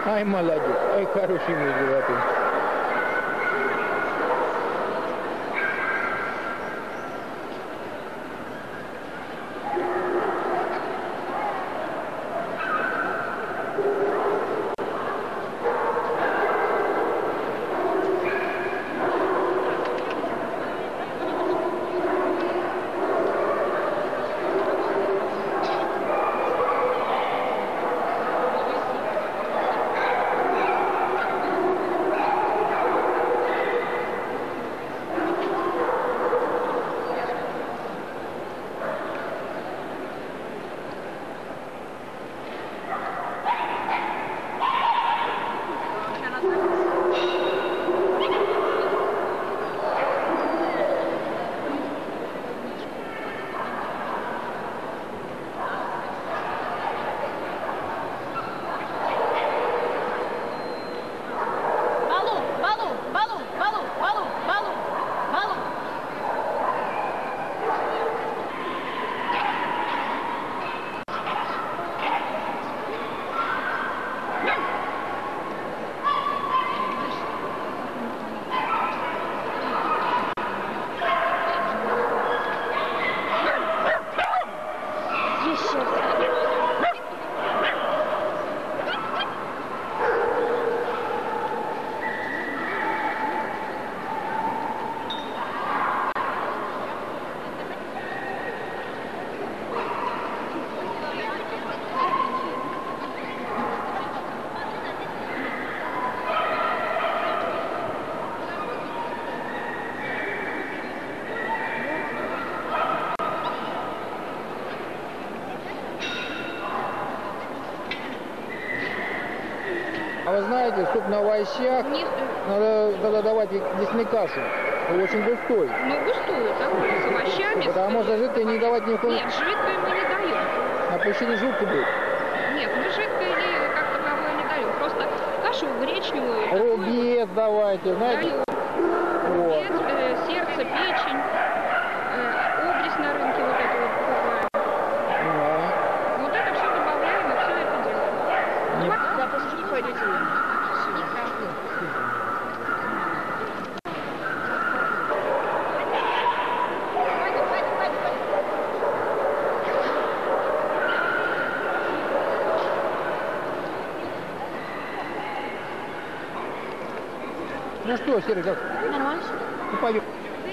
Ай, молодец. Ай, хороший мой золотой. А вы знаете, суп на овощах, надо тогда давать лесную кашу. Очень густой. Ну, густую, такую, с овощами. Потому что жидкое не давать ни в коем... Нет, жидкое мы не даем. А пущение жилку будет? Нет, мы жидкое как таковое не даем. Просто кашу гречневую. Рубец давайте, знаете? Даем. Вот. Рубец, сердце, печень, обрез на рынке вот это вот покупаем. Да. Вот это все добавляем и все это делаем. Не... Да, после не пойдете. Ну что, Серый, как? Нормально. Ну, пойдем.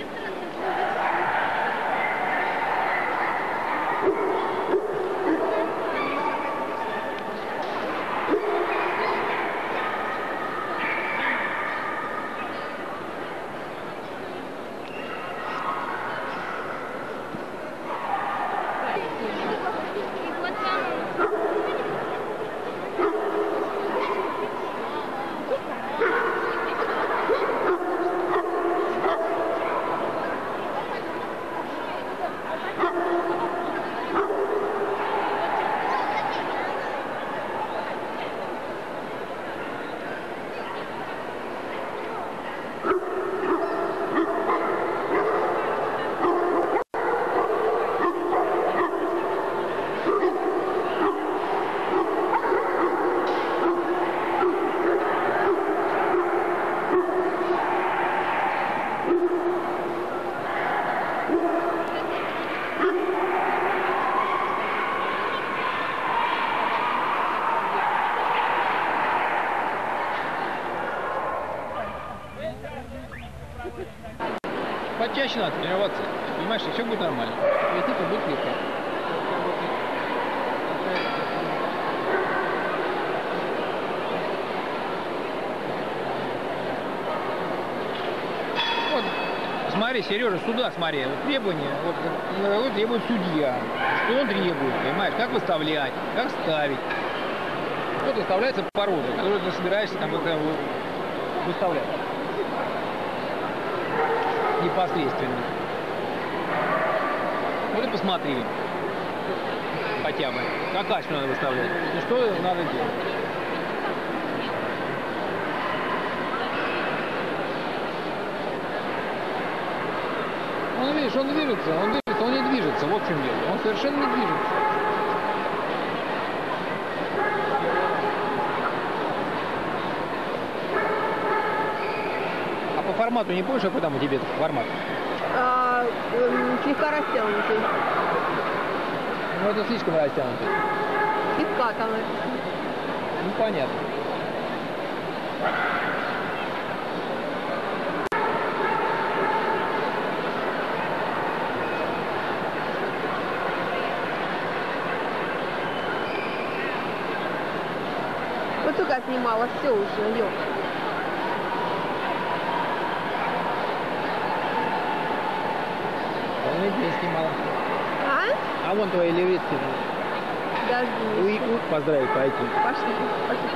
Почаще надо тренироваться, понимаешь, и все будет нормально. И это будет легко. Вот, смотри, Сережа, сюда смотри, вот требования, вот требует судья, что он требует, понимаешь, как выставлять, как ставить. Вот выставляется порода, которую ты собираешься там выставлять. Непосредственно. Вот и посмотри. Хотя бы. Как качество надо выставлять. И что надо делать. Он, видишь, он движется, он не движется. Вот в чем дело. Он совершенно не движется. формату не помнишь, какой там у тебя этот формат? Слегка растянутый. Ну это слишком растянутый. Слегка там написано. Ну понятно. Вот только снимала, все уже, ё. Он не снимала. А? А вон твои левитки. Подожди. Поздравить пойти. Пошли, пошли.